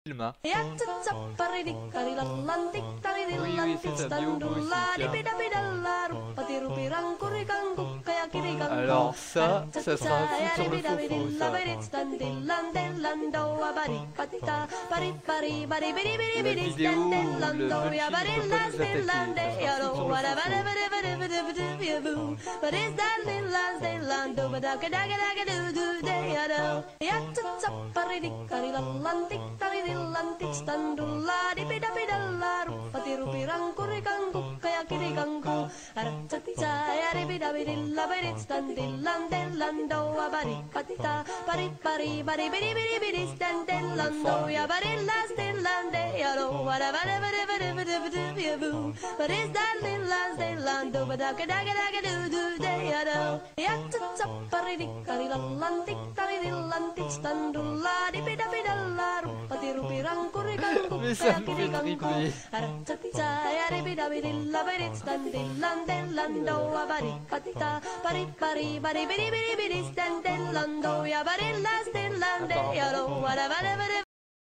film. Hein. Oui, oui, c'est ça, bio aussi, tiens. Alors ça sera un foot sur le faux ça. La vidéo, le Munchkin ne peut pas nous attaquer. Ça sera un foot mais ça me fait triper.